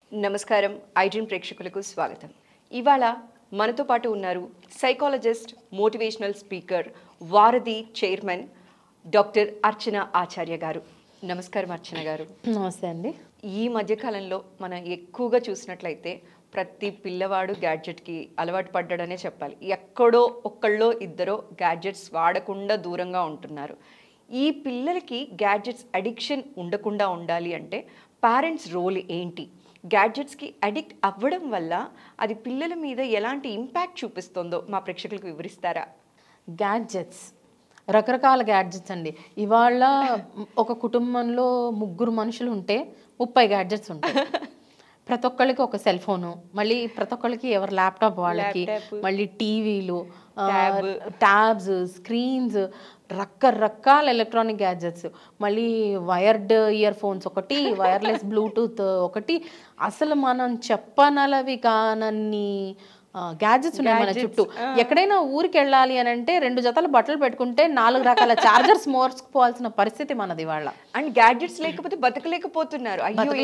నమస్కారం ఐడ్రీమ్ ప్రేక్షకులకు స్వాగతం. ఇవాళ మనతో పాటు ఉన్నారు psychologist, motivational speaker, Varadhi chairman doctor Archana Acharya గారు. నమస్కారం అర్చన గారు. నమస్తే అండి. ఈ మధ్యకాలంలో మనం ఎక్కువగా చూసినట్లయితే ప్రతి పిల్లవాడు గ్యాడ్జెట్కి అలవాటు పడ్డాడనే చెప్పాలి. ఎక్కడో ఒక్కళ్ళో ఇద్దరో గ్యాడ్జెట్స్ వాడకుండా దూరంగా ఉంటున్నారు. ఈ పిల్లలకి గ్యాడ్జెట్స్ అడిక్షన్ ఉండకుండా ఉండాలి అంటే పేరెంట్స్ రోల్ ఏంటి? గ్యాడ్జెట్స్కి అడిక్ట్ అవ్వడం వల్ల అది పిల్లల మీద ఎలాంటి ఇంపాక్ట్ చూపిస్తుందో మా ప్రేక్షకులకు వివరిస్తారా? గ్యాడ్జెట్స్, రకరకాల గ్యాడ్జెట్స్ అండి. ఇవాళ ఒక కుటుంబంలో 3 మనుషులు ఉంటే 30 గ్యాడ్జెట్స్ ఉంటాయి. ప్రతి ఒక్కళ్ళకి ఒక సెల్ ఫోను, మళ్ళీ ప్రతి ఒక్కళ్ళకి ఎవరి ల్యాప్టాప్ వాళ్ళకి, మళ్ళీ టీవీలు, ట్యాబ్స్, స్క్రీన్స్, రకరకాల ఎలక్ట్రానిక్ గ్యాడ్జెట్స్, మళ్ళీ వైర్డ్ ఇయర్ ఫోన్స్ ఒకటి, వైర్లెస్ బ్లూటూత్ ఒకటి, అసలు మనం చెప్పనలవి కానన్ని గ్యాడ్జెట్స్ ఉన్నాయి మన చుట్టూ. ఎక్కడైనా ఊరికి వెళ్ళాలి అని అంటే 2 జతల బట్టలు పెట్టుకుంటే 4 రకాల చార్జర్స్ మోసుకుపోవాల్సిన పరిస్థితి మనది వాళ్ళ. అండ్ గ్యాడ్జెట్స్ లేకపోతే బతకలేకపోతున్నారు.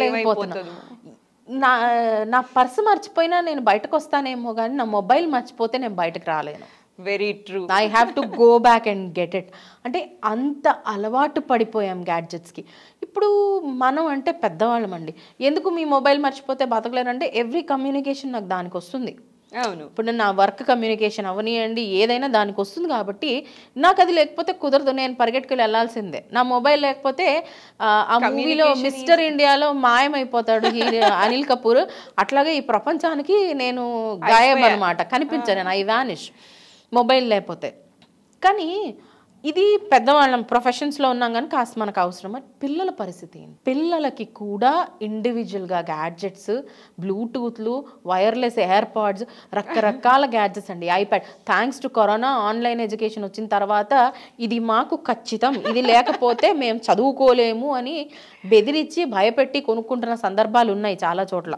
నా పర్సు మర్చిపోయినా నేను బయటకు వస్తానేమో కానీ నా మొబైల్ మర్చిపోతే నేను బయటకు రాలేను. Very true. I have to go back and get it. అంటే అంత అలవాటు పడిపోయాం గ్యాడ్జెట్స్కి. ఇప్పుడు మనం అంటే పెద్దవాళ్ళం అండి. ఎందుకు మీ మొబైల్ మర్చిపోతే బతకలేనంటే ఎవ్రీ కమ్యూనికేషన్ నాకు దానికి వస్తుంది. అవును. ఇప్పుడు నా వర్క్ కమ్యూనికేషన్ అవనియండి, ఏదైనా దానికి వస్తుంది కాబట్టి నాకు అది లేకపోతే కుదరదు. నేను పరిగెట్టుకెళ్ళి వెళ్ళాల్సిందే. నా మొబైల్ లేకపోతే ఆ మూవీలో మిస్టర్ ఇండియాలో మాయమైపోతాడు అనిల్ కపూర్, అట్లాగే ఈ ప్రపంచానికి నేను గాయబ్ అనమాట, కనిపించాను, ఐ వానిష్ మొబైల్ లేకపోతే. కానీ ఇది పెద్దవాళ్ళం ప్రొఫెషన్స్లో ఉన్నాం కానీ కాస్త మనకు అవసరమా? పిల్లల పరిస్థితి ఏంటి? పిల్లలకి కూడా ఇండివిజువల్గా గ్యాడ్జెట్స్, బ్లూటూత్లు, వైర్లెస్ ఎయిర్పాడ్స్, రకరకాల గ్యాడ్జెట్స్ అండి. IPad, thanks to corona online education వచ్చిన తర్వాత ఇది మాకు ఖచ్చితం, ఇది లేకపోతే మేము చదువుకోలేము అని బెదిరించి భయపెట్టి కొనుక్కుంటున్న సందర్భాలు ఉన్నాయి చాలా చోట్ల.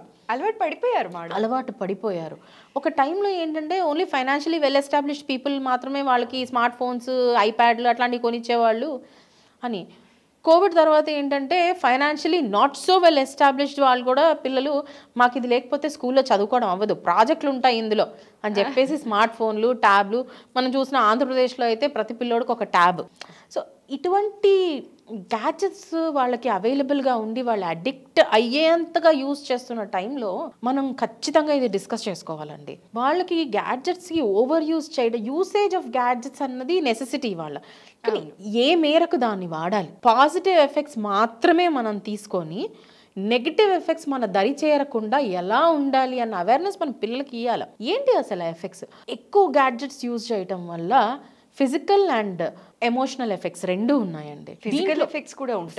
అలవాటు పడిపోయారు. ఒక టైంలో ఏంటంటే only financially well established people మాత్రమే వాళ్ళకి స్మార్ట్ ఫోన్స్, ఐప్యాడ్లు అట్లాంటివి కొనిచ్చేవాళ్ళు అని. కోవిడ్ తర్వాత ఏంటంటే financially not so well established వాళ్ళు కూడా పిల్లలు మాకు ఇది లేకపోతే స్కూల్లో చదువుకోవడం అవ్వదు, ప్రాజెక్టులు ఉంటాయి ఇందులో అని చెప్పేసి స్మార్ట్ ఫోన్లు, ట్యాబ్లు. మనం చూసిన ఆంధ్రప్రదేశ్లో అయితే ప్రతి పిల్లోడికి ఒక ట్యాబ్. సో ఇటువంటి గ్యాడ్జెట్స్ వాళ్ళకి అవైలబుల్గా ఉండి వాళ్ళు అడిక్ట్ అయ్యేంతగా యూజ్ చేస్తున్న టైంలో మనం ఖచ్చితంగా ఇది డిస్కస్ చేసుకోవాలండి. వాళ్ళకి గ్యాడ్జెట్స్కి ఓవర్ యూజ్ చేయడం, యూసేజ్ ఆఫ్ గ్యాడ్జెట్స్ అన్నది నెసెసిటీ వాళ్ళ, కానీ ఏ మేరకు దాన్ని వాడాలి? పాజిటివ్ ఎఫెక్ట్స్ మాత్రమే మనం తీసుకొని నెగిటివ్ ఎఫెక్ట్స్ మన దరి చేరకుండా ఎలా ఉండాలి అన్న అవేర్నెస్ మన పిల్లలకి ఇవ్వాలి. ఏంటి అసలు ఎఫెక్ట్స్? ఎక్కువ గ్యాడ్జెట్స్ యూజ్ చేయటం వల్ల ఫిజికల్ అండ్ ఎమోషనల్ ఎఫెక్ట్స్ 2 ఉన్నాయండి. ఫిజికల్ ఎఫెక్ట్స్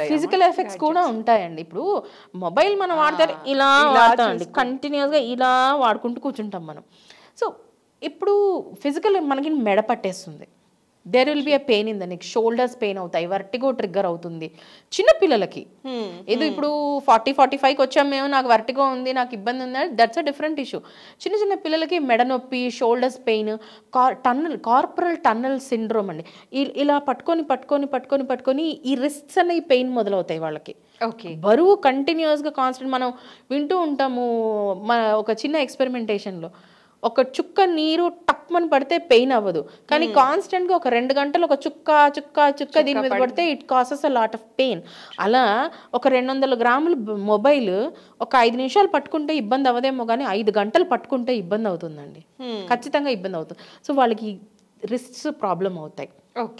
కూడా ఉంటాయండి. ఇప్పుడు మొబైల్ మనం వాడితే ఇలా వాడతామండి, కంటిన్యూస్గా ఇలా వాడుకుంటూ కూర్చుంటాం మనం. సో ఇప్పుడు ఫిజికల్ మనకి మెడ పట్టేస్తుంది, there will be a pain in the neck, shoulders pain అవుతాయి, వర్టిగో ట్రిగ్గర్ అవుతుంది చిన్న పిల్లలకి. ఏదో ఇప్పుడు 40-45కి వచ్చాం మేము, నాకు వర్టిగో ఉంది, నాకు ఇబ్బంది ఉంది, దట్స్ అ డిఫరెంట్ ఇష్యూ. చిన్న పిల్లలకి మెడ నొప్పి, shoulders pain, carpal tunnel syndrome అండి. ఇలా పట్టుకొని ఈ రిస్ట్స్ అనే పెయిన్ మొదలవుతాయి వాళ్ళకి. బరువు కంటిన్యూస్గా కాన్స్టెంట్ మనం వింటూ ఉంటాము. ఒక చిన్న ఎక్స్పెరిమెంటేషన్లో ఒక చుక్క నీరు టక్మని పడితే పెయిన్ అవ్వదు, కానీ కాన్స్టెంట్గా ఒక 2 గంటలు ఒక చుక్క దీని మీద పడితే it causes a lot of pain. అలా ఒక 200 గ్రాములు మొబైల్ ఒక 5 నిమిషాలు పట్టుకుంటే ఇబ్బంది అవ్వదేమో కానీ 5 గంటలు పట్టుకుంటే ఇబ్బంది అవుతుందండి, ఖచ్చితంగా ఇబ్బంది అవుతుంది. సో వాళ్ళకి రిస్ట్స్ ప్రాబ్లం అవుతాయి,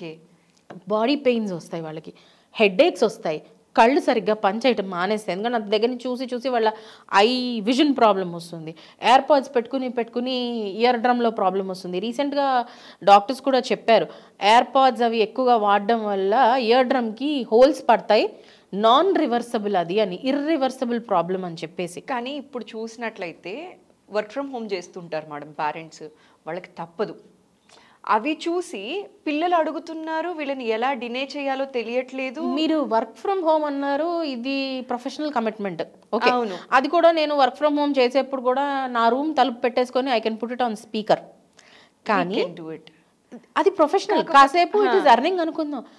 బాడీ పెయిన్స్ వస్తాయి, వాళ్ళకి హెడేక్స్ వస్తాయి, కళ్ళు సరిగ్గా పనిచేయటం మానేస్తాయి. ఎందుకంటే అంత దగ్గర నుంచి చూసి వాళ్ళ ఐ విజన్ ప్రాబ్లం వస్తుంది. ఎయిర్పాడ్స్ పెట్టుకుని ఇయర్ డ్రమ్లో ప్రాబ్లం వస్తుంది. రీసెంట్గా డాక్టర్స్ కూడా చెప్పారు, ఎయిర్పాడ్స్ అవి ఎక్కువగా వాడడం వల్ల ఇయర్ డ్రమ్కి హోల్స్ పడతాయి, నాన్ రివర్సబుల్ అది అని, ఇర్రివర్సబుల్ ప్రాబ్లం అని చెప్పేసి. కానీ ఇప్పుడు చూసినట్లయితే వర్క్ ఫ్రమ్ హోమ్ చేస్తుంటారు మేడం పేరెంట్స్, వాళ్ళకి తప్పదు. అవి చూసి పిల్లలు అడుగుతున్నారు, వీళ్ళని ఎలా డినే చేయాలో తెలియట్లేదు. మీరు వర్క్ ఫ్రమ్ హోమ్ అన్నారు, ఇది ప్రొఫెషనల్ కమిట్మెంట్. ఓకే, అది కూడా నేను వర్క్ ఫ్రమ్ హోమ్ చేసేప్పుడు కూడా నా రూమ్ తలుపు పెట్టేసుకొని I can put it on speaker. కానీ అది ప్రొఫెషనల్, కాసేపు ఇట్ ఈస్ అర్నింగ్ అనుకుందాం.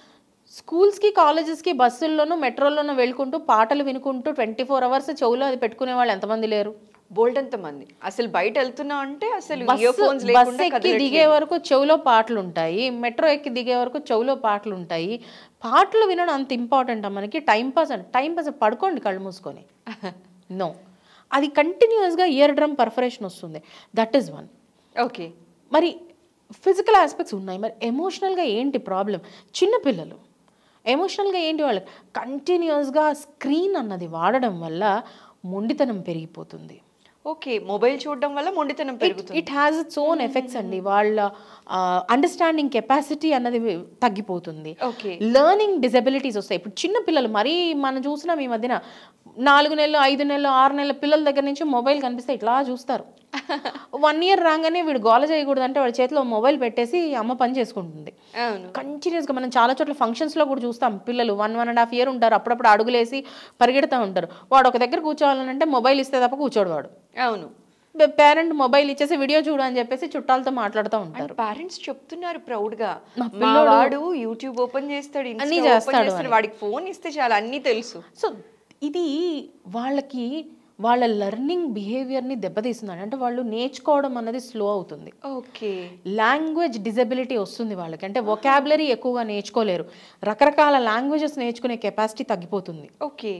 స్కూల్స్కి కాలేజెస్కి బస్సుల్లోనూ మెట్రోల్లోనూ వెళ్ళుకుంటూ పాటలు వినుకుంటూ 24 అవర్స్ చెవులో అది పెట్టుకునే వాళ్ళు ఎంతమంది లేరు? బోల్డ్ అంత మంది. అసలు బయట వెళ్తున్నా అంటే అసలు బస్సు ఇయర్ ఫోన్స్ ఎక్కి లేకుండా దిగే వరకు చెవులో పాటలు ఉంటాయి, మెట్రో ఎక్కి దిగే వరకు చెవులో పాటలు ఉంటాయి. పాటలు వినడం అంత ఇంపార్టెంట్ మనకి. టైం పాస్ పడుకోండి కళ్ళు మూసుకొని. నో, అది కంటిన్యూస్గా ఇయర్ డ్రమ్ పర్ఫరేషన్ వస్తుంది. That is one. ఓకే, మరి ఫిజికల్ ఆస్పెక్ట్స్ ఉన్నాయి. మరి ఎమోషనల్గా ఏంటి ప్రాబ్లం? చిన్నపిల్లలు ఎమోషనల్గా ఏంటి, వాళ్ళకి కంటిన్యూస్గా స్క్రీన్ అన్నది వాడడం వల్ల మొండితనం పెరిగిపోతుంది. ఓకే, మొబైల్ చూడడం వల్ల మొండితనం పెరుగుతుంది. It has its own effects అండి. వాళ్ళ అండర్స్టాండింగ్ కెపాసిటీ అన్నది తగ్గిపోతుంది. ఓకే, లెర్నింగ్ డిజబిలిటీస్ వస్తాయి. ఇప్పుడు చిన్న పిల్లలు మరీ మనం చూసినాం ఈ మధ్యన 4 నెలలు 5 నెలలు 6 నెలల పిల్లల దగ్గర నుంచి మొబైల్ కనిపిస్తే ఇట్లా చూస్తారు. 1 ఇయర్ రాగానే వీడు గోల చేయకూడదు అంటే వాడి చేతిలో మొబైల్ పెట్టేసి అమ్మ పని చేసుకుంటుంది. కంటిన్యూస్గా మనం చాలా చోట్ల ఫంక్షన్స్లో కూడా చూస్తాం. పిల్లలు 1.5 ఇయర్ ఉంటారు, అప్పుడప్పుడు అడుగులేసి పరిగెడతా ఉంటారు. వాడు ఒక దగ్గర కూర్చోవాలంటే మొబైల్ ఇస్తే తప్ప కూర్చోడు వాడు. అవును, పేరెంట్ మొబైల్ ఇచ్చేసి వీడియో చూడు అని చెప్పేసి చుట్టాలతో మాట్లాడుతూ ఉంటారు. పేరెంట్స్ చెప్తున్నారు ప్రౌడ్ గా, మా వాడు యూట్యూబ్ ఓపెన్ చేస్తాడు, అన్ని చేస్తాడు, వాడికి ఫోన్ ఇస్తే చాలా అన్ని తెలుసు. సో ఇది వాళ్ళకి వాళ్ళ లెర్నింగ్ బిహేవియర్ని దెబ్బతీస్తుంది. అంటే వాళ్ళు నేర్చుకోవడం అన్నది స్లో అవుతుంది. ఓకే, లాంగ్వేజ్ డిజబిలిటీ వస్తుంది వాళ్ళకి. అంటే వొకాబులరీ ఎక్కువగా నేర్చుకోలేరు, రకరకాల లాంగ్వేజెస్ నేర్చుకునే కెపాసిటీ తగ్గిపోతుంది. ఓకే,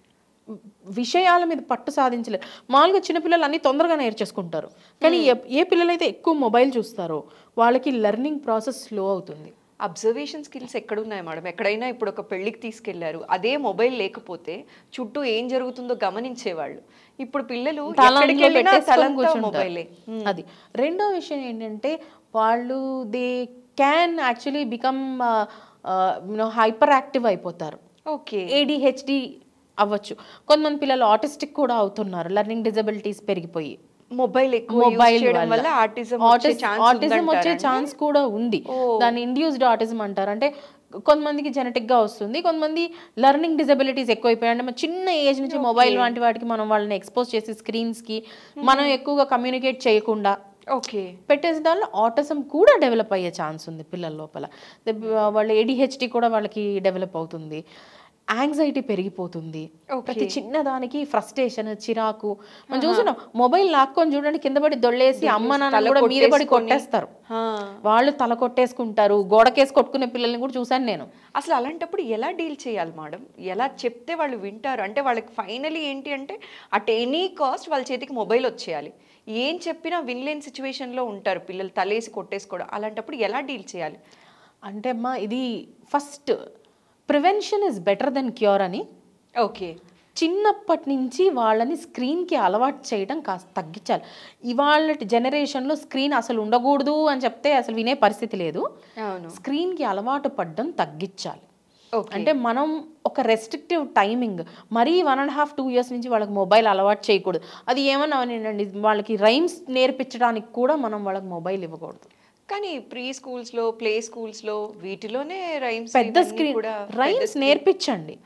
విషయాల మీద పట్టు సాధించలేరు. మామూలుగా చిన్నపిల్లలు అన్నీ తొందరగా నేర్చేసుకుంటారు, కానీ ఏ పిల్లలైతే ఎక్కువ మొబైల్ చూస్తారో వాళ్ళకి లెర్నింగ్ ప్రాసెస్ స్లో అవుతుంది. అబ్జర్వేషన్ స్కిల్స్ ఎక్కడున్నాయి మేడం? ఎక్కడైనా ఇప్పుడు ఒక పెళ్ళికి తీసుకెళ్లారు, అదే మొబైల్ లేకపోతే చుట్టూ ఏం జరుగుతుందో గమనించేవాళ్ళు. ఇప్పుడు పిల్లలు మొబైలే. అది రెండో విషయం ఏంటంటే వాళ్ళు they can actually become hyperactive అయిపోతారు. ఓకే, ADHD అవ్వచ్చు. కొంతమంది పిల్లలు ఆటిస్టిక్ కూడా అవుతున్నారు, లెర్నింగ్ డిజబిలిటీస్ పెరిగిపోయి. మొబైల్ వల్ల ఆటిజం వచ్చే ఛాన్స్ కూడా ఉంది. దాన్ని ఇండ్యూస్డ్ ఆటిజం అంటారు. అంటే కొంతమందికి జెనెటిక్ గా వస్తుంది, కొంతమంది లెర్నింగ్ డిజబిలిటీస్ ఎక్కువైపోయాయి. అంటే చిన్న ఏజ్ నుంచి మొబైల్ వంటి వాటికి మనం వాళ్ళని ఎక్స్పోజ్ చేసి స్క్రీన్స్ కి మనం ఎక్కువగా కమ్యూనికేట్ చేయకుండా పెట్టేసి దానిలో ఆటిజం కూడా డెవలప్ అయ్యే ఛాన్స్ ఉంది పిల్లల లోపల. వాళ్ళ ADHD కూడా వాళ్ళకి డెవలప్ అవుతుంది. యాంగ్జైటీ పెరిగిపోతుంది. ప్రతి చిన్నదానికి ఫ్రస్ట్రేషన్, చిరాకు. మనం చూస్తున్నాం, మొబైల్ లాక్కొని చూడండి కింద పడి దొల్లేసి అమ్మ నాన్న కూడా మీద పడి కొట్టేస్తారు. వాళ్ళు తల కొట్టేసుకుంటారు, గోడకేసి కొట్టుకునే పిల్లల్ని కూడా చూసాను నేను. అసలు అలాంటప్పుడు ఎలా డీల్ చేయాలి మేడం? ఎలా చెప్తే వాళ్ళు వింటారు? అంటే వాళ్ళకి ఫైనలీ ఏంటి అంటే అట్ ఎనీ కాస్ట్ వాళ్ళ చేతికి మొబైల్ వచ్చేయాలి. ఏం చెప్పినా వినలేని సిచ్యువేషన్లో ఉంటారు పిల్లలు, తలేసి కొట్టేసుకోవడం. అలాంటప్పుడు ఎలా డీల్ చేయాలి? అంటే అమ్మా, ఇది first prevention is better then cure అని. ఓకే, చిన్నప్పటి నుంచి వాళ్ళని స్క్రీన్కి అలవాటు చేయడం కాస్త తగ్గించాలి. ఇవాళ జనరేషన్లో స్క్రీన్ అసలు ఉండకూడదు అని చెప్తే అసలు వినే పరిస్థితి లేదు. స్క్రీన్కి అలవాటు పడడం తగ్గించాలి. అంటే మనం ఒక రెస్ట్రిక్టివ్ టైమింగ్, మరీ 1.5-2 ఇయర్స్ నుంచి వాళ్ళకి మొబైల్ అలవాటు చేయకూడదు. అది ఏమన్నా అవనండి, వాళ్ళకి రైమ్స్ నేర్పించడానికి కూడా మనం వాళ్ళకి మొబైల్ ఇవ్వకూడదు. కానీ ప్రీ స్కూల్స్లో, ప్లే స్కూల్స్లో వీటిలోనే రైమ్స్, పెద్ద స్క్రీన్ రైమ్స్ నేర్పించండి.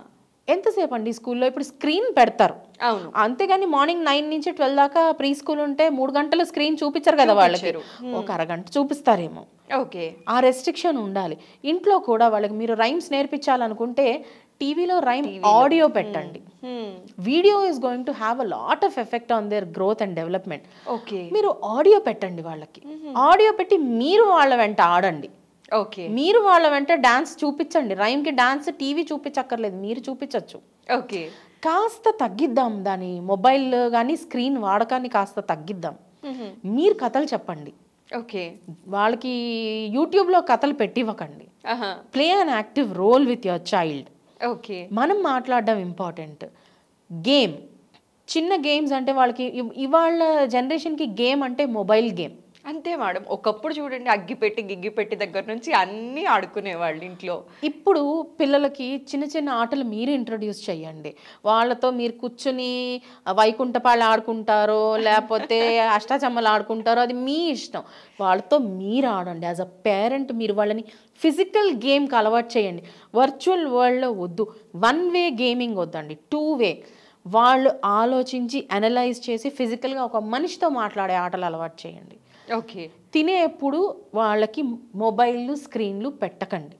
ఎంతసేపు అండి స్కూల్లో? ఇప్పుడు స్క్రీన్ పెడతారు, అవును, అంతేగాని మార్నింగ్ 9 నుంచి 12 దాకా ప్రీ స్కూల్ ఉంటే 3 గంటలు స్క్రీన్ చూపించారు కదా వాళ్ళకి, ఒక అరగంట చూపిస్తారేమో. ఓకే, ఆ రెస్ట్రిక్షన్ ఉండాలి. ఇంట్లో కూడా వాళ్ళకి మీరు రైమ్స్ నేర్పించాలనుకుంటే టీవీలో రైమ్ ఆడియో పెట్టండి. Video is going to have a lot of effect on their growth and development. Okay, మీరు ఆడియో పెట్టండి వాళ్ళకి. ఆడియో పెట్టి మీరు వాళ్ళ వెంట ఆడండి. ఓకే, మీరు వాళ్ళ వెంట డాన్స్ చూపించండి. రైమ్కి డాన్స్ టీవీ చూపించక్కర్లేదు, మీరు చూపించవచ్చు. ఓకే, కాస్త తగ్గిద్దాం దాని మొబైల్ కానీ స్క్రీన్ వాడకాన్ని కాస్త తగ్గిద్దాం. మీరు కథలు చెప్పండి. ఓకే, వాళ్ళకి యూట్యూబ్లో కథలు పెట్టివ్వకండి. Play an active role with your child. Okay, మనం మాట్లాడడం ఇంపార్టెంట్. గేమ్, చిన్న గేమ్స్ అంటే వాళ్ళకి ఇవాళ జనరేషన్కి గేమ్ అంటే మొబైల్ గేమ్. అంతే మేడం. ఒకప్పుడు చూడండి, అగ్గిపెట్టి గిగ్గిపెట్టి దగ్గర నుంచి అన్నీ ఆడుకునేవాళ్ళు ఇంట్లో. ఇప్పుడు పిల్లలకి చిన్న చిన్న ఆటలు మీరు ఇంట్రొడ్యూస్ చేయండి. వాళ్ళతో మీరు కూర్చుని వైకుంఠపాళ్ళు ఆడుకుంటారో లేకపోతే అష్టాచమ్మలు ఆడుకుంటారో అది మీ ఇష్టం. వాళ్ళతో మీరు ఆడండి. యాజ్ అ పేరెంట్ మీరు వాళ్ళని ఫిజికల్ గేమ్కి అలవాటు చేయండి. వర్చువల్ వరల్డ్లో వద్దు. 1 వే గేమింగ్ వద్దండి, 2 వే. వాళ్ళు ఆలోచించి అనలైజ్ చేసి ఫిజికల్గా ఒక మనిషితో మాట్లాడే ఆటలు అలవాటు చేయండి. ఓకే, తినేప్పుడు వాళ్ళకి మొబైల్లు స్క్రీన్లు పెట్టకండి.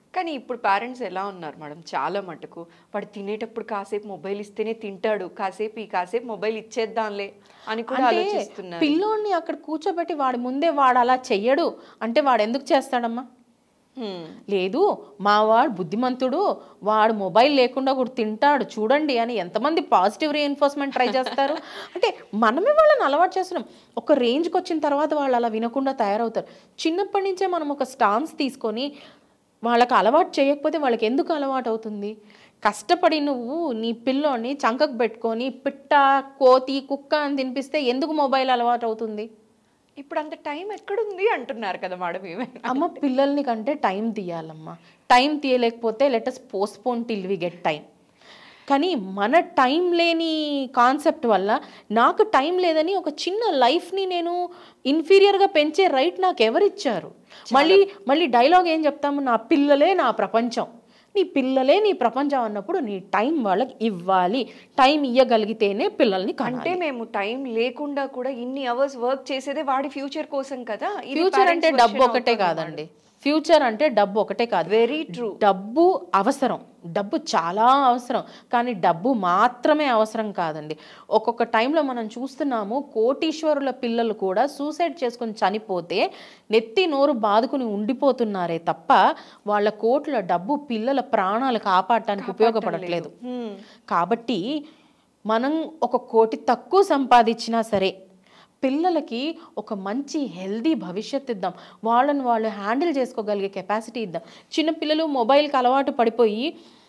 కానీ ఇప్పుడు పేరెంట్స్ ఎలా ఉన్నారు మేడం, చాలా మటుకు వాడు తినేటప్పుడు కాసేపు మొబైల్ ఇస్తేనే తింటాడు, కాసేపు మొబైల్ ఇచ్చేద్దాంలే అని కూడా ఆలోచిస్తున్నారు. పిల్లోడిని అక్కడ కూర్చోబెట్టి వాడి ముందే వాడు అలా చెయ్యడు అంటే వాడు ఎందుకు చేస్తాడమ్మా? లేదు మా వాడు బుద్ధిమంతుడు, వాడు మొబైల్ లేకుండా కూడా తింటాడు చూడండి అని ఎంతమంది పాజిటివ్ రీఎన్ఫోర్స్మెంట్ ట్రై చేస్తారు. అంటే మనమే వాళ్ళని అలవాటు చేస్తున్నాం. ఒక రేంజ్కి వచ్చిన తర్వాత వాళ్ళు అలా వినకుండా తయారవుతారు. చిన్నప్పటి నుంచే మనం ఒక స్టాన్స్ తీసుకొని వాళ్ళకి అలవాటు చేయకపోతే వాళ్ళకి ఎందుకు అలవాటు అవుతుంది? కష్టపడి నువ్వు నీ పిల్లోని చంకకు పెట్టుకొని పిట్ట కోతి కుక్క అని తినిపిస్తే ఎందుకు మొబైల్ అలవాటు అవుతుంది? ఇప్పుడు అంత టైం ఎక్కడుంది అంటున్నారు కదా మేడం. ఏమైనా అమ్మ పిల్లల్ని కంటే టైం తీయాలమ్మా. టైం తీయలేకపోతే let us postpone till we get time. కానీ మన టైం లేని కాన్సెప్ట్ వల్ల నాకు టైం లేదని ఒక చిన్న లైఫ్ని నేను ఇన్ఫీరియర్గా పెంచే రైట్ నాకు ఎవరిచ్చారు? మళ్ళీ డైలాగ్ ఏం చెప్తాము, నా పిల్లలే నా ప్రపంచం. నీ పిల్లలే నీ ప్రపంచం అన్నప్పుడు నీ టైం వాళ్ళకి ఇవ్వాలి. టైం ఇవ్వగలిగితేనే పిల్లల్ని అంటే మేము టైం లేకుండా కూడా ఇన్ని అవర్స్ వర్క్ చేసేదే వాడి ఫ్యూచర్ కోసం కదా. ఫ్యూచర్ అంటే డబ్బు ఒకటే కాదండి. ఫ్యూచర్ అంటే డబ్బు ఒకటే కాదు. Very true. డబ్బు అవసరం, డబ్బు చాలా అవసరం, కానీ డబ్బు మాత్రమే అవసరం కాదండి. ఒక్కొక్క టైంలో మనం చూస్తున్నాము కోటీశ్వరుల పిల్లలు కూడా సూసైడ్ చేసుకుని చనిపోతే నెత్తి నోరు బాదుకుని ఉండిపోతున్నారే తప్ప వాళ్ళ కోట్ల డబ్బు పిల్లల ప్రాణాలు కాపాడటానికి ఉపయోగపడట్లేదు. కాబట్టి మనం 1 కోటి తక్కువ సంపాదించినా సరే పిల్లలకి ఒక మంచి హెల్దీ భవిష్యత్తు ఇద్దాం. వాళ్ళని వాళ్ళు హ్యాండిల్ చేసుకోగలిగే కెపాసిటీ ఇద్దాం. చిన్నపిల్లలు మొబైల్కి అలవాటు పడిపోయి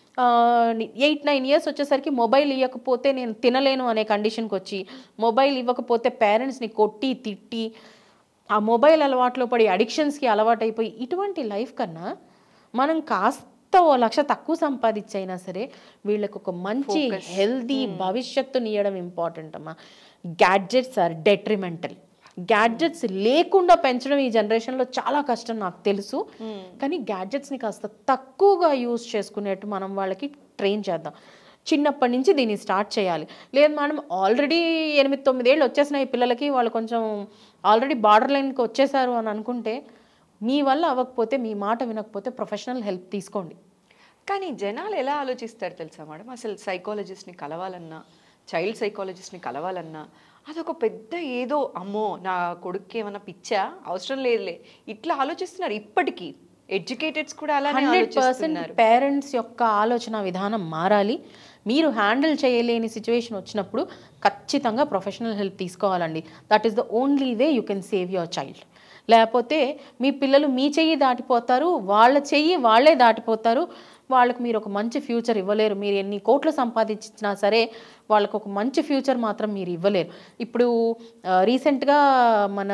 8-9 ఇయర్స్ వచ్చేసరికి మొబైల్ ఇవ్వకపోతే నేను తినలేను అనే కండిషన్కి వచ్చి, మొబైల్ ఇవ్వకపోతే పేరెంట్స్ని కొట్టి తిట్టి ఆ మొబైల్ అలవాట్లో పడి అడిక్షన్స్కి అలవాటు అయిపోయి, ఇటువంటి లైఫ్ కన్నా మనం కాస్త 1 లక్ష తక్కువ సంపాదించైనా సరే వీళ్ళకి ఒక మంచి హెల్దీ భవిష్యత్తుని ఇవ్వడం ఇంపార్టెంట్ అమ్మా. Gadgets are detrimental. గ్యాడ్జెట్స్ లేకుండా పెంచడం ఈ జనరేషన్లో చాలా కష్టం నాకు తెలుసు. కానీ గ్యాడ్జెట్స్ని కాస్త తక్కువగా యూజ్ చేసుకునేట్టు మనం వాళ్ళకి ట్రైన్ చేద్దాం. చిన్నప్పటి నుంచి దీన్ని స్టార్ట్ చేయాలి. లేదు మేడం ఆల్రెడీ 8-9 ఏళ్ళు వచ్చేసిన ఈ పిల్లలకి వాళ్ళు కొంచెం ఆల్రెడీ బార్డర్ లైన్కి వచ్చేసారు అని అనుకుంటే, మీ వల్ల అవ్వకపోతే, మీ మాట వినకపోతే ప్రొఫెషనల్ హెల్ప్ తీసుకోండి. కానీ జనాలు ఎలా ఆలోచిస్తారు తెలుసా మేడం, అసలు సైకాలజిస్ట్ని కలవాలన్నా, చైల్డ్ సైకాలజిస్ట్ని కలవాలన్నా అదొక పెద్ద ఏదో, అమ్మో నా కొడుక్కి ఏమైనా పిచ్చా, అవసరం లేదులే, ఇట్లా ఆలోచిస్తున్నారు ఇప్పటికీ. ఎడ్యుకేటెడ్స్ కూడా అలానే ఆలోచిస్తున్నారు. 100% పేరెంట్స్ యొక్క ఆలోచన విధానం మారాలి. మీరు హ్యాండిల్ చేయలేని సిచ్యువేషన్ వచ్చినప్పుడు ఖచ్చితంగా ప్రొఫెషనల్ హెల్ప్ తీసుకోవాలండి. That is the only way you can save your child. లేకపోతే మీ పిల్లలు మీ చెయ్యి దాటిపోతారు, వాళ్ళ చెయ్యి వాళ్ళే దాటిపోతారు. వాళ్ళకి మీరు ఒక మంచి ఫ్యూచర్ ఇవ్వలేరు. మీరు ఎన్ని కోట్లు సంపాదించినా సరే వాళ్ళకు ఒక మంచి ఫ్యూచర్ మాత్రం మీరు ఇవ్వలేరు. ఇప్పుడు రీసెంట్గా మన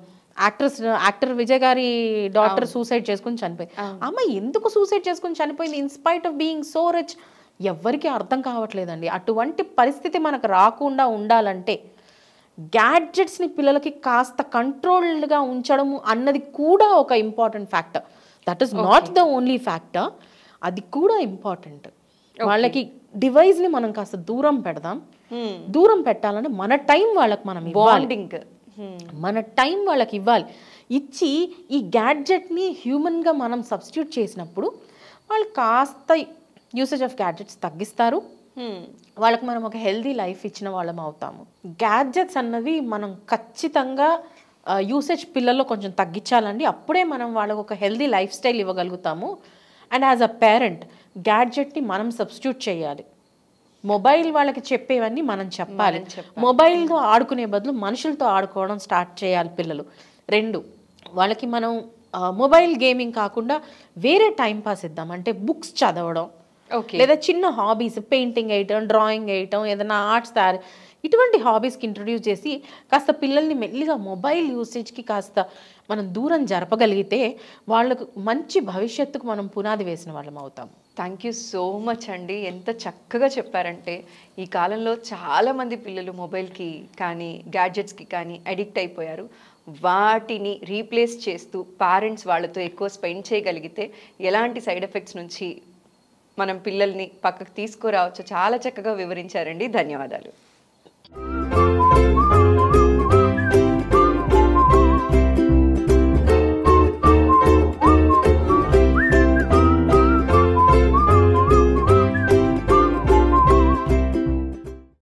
యాక్టర్ విజయ్ గారి డాటర్ సూసైడ్ చేసుకుని చనిపోయింది. అమ్మ ఎందుకు సూసైడ్ చేసుకుని చనిపోయింది? In spite of being so rich. ఎవ్వరికీ అర్థం కావట్లేదండి. అటువంటి పరిస్థితి మనకు రాకుండా ఉండాలంటే గ్యాడ్జెట్స్ని పిల్లలకి కాస్త కంట్రోల్డ్గా ఉంచడము అన్నది కూడా ఒక important factor. That is not the only factor, అది కూడా ఇంపార్టెంట్. వాళ్ళకి డివైస్ని మనం కాస్త దూరం పెడదాం. దూరం పెట్టాలంటే మన టైం వాళ్ళకి మనం ఇవ్వాలి. మన టైం వాళ్ళకి ఇవ్వాలి. ఇచ్చి ఈ గ్యాడ్జెట్ని హ్యూమన్గా మనం సబ్స్టిట్యూట్ చేసినప్పుడు వాళ్ళు కాస్త యూసేజ్ ఆఫ్ గ్యాడ్జెట్స్ తగ్గిస్తారు. వాళ్ళకి మనం ఒక హెల్దీ లైఫ్ ఇచ్చిన వాళ్ళం అవుతాము. గ్యాడ్జెట్స్ అన్నవి మనం ఖచ్చితంగా యూసేజ్ పిల్లల్లో కొంచెం తగ్గించాలండి. అప్పుడే మనం వాళ్ళకు ఒక హెల్దీ లైఫ్ స్టైల్ ఇవ్వగలుగుతాము. అండ్ యాజ్ అ పేరెంట్ గ్యాడ్జెట్ని మనం సబ్స్టిట్యూట్ చేయాలి. మొబైల్ వాళ్ళకి చెప్పేవన్నీ మనం చెప్పాలి. మొబైల్తో ఆడుకునే బదులు మనుషులతో ఆడుకోవడం స్టార్ట్ చేయాలి పిల్లలు. 2, వాళ్ళకి మనం మొబైల్ గేమింగ్ కాకుండా వేరే టైం పాస్ ఇద్దాం. అంటే బుక్స్ చదవడం, లేదా చిన్న హాబీస్, పెయింటింగ్ వేయటం, డ్రాయింగ్ వేయటం, ఏదైనా ఆర్ట్స్ తయారు, ఇటువంటి హాబీస్కి ఇంట్రడ్యూస్ చేసి కాస్త పిల్లల్ని మెల్లిగా మొబైల్ యూసేజ్కి కాస్త మనం దూరం జరపగలిగితే వాళ్ళకు మంచి భవిష్యత్తుకు మనం పునాది వేసిన వాళ్ళం అవుతాం. థ్యాంక్ యూ సో మచ్ అండి. ఎంత చక్కగా చెప్పారంటే, ఈ కాలంలో చాలామంది పిల్లలు మొబైల్కి కానీ గ్యాడ్జెట్స్కి కానీ అడిక్ట్ అయిపోయారు. వాటిని రీప్లేస్ చేస్తూ పేరెంట్స్ వాళ్ళతో ఎక్కువ స్పెండ్ చేయగలిగితే ఎలాంటి సైడ్ ఎఫెక్ట్స్ నుంచి మనం పిల్లల్ని పక్కకు తీసుకురావచ్చో చాలా చక్కగా వివరించారండి. ధన్యవాదాలు.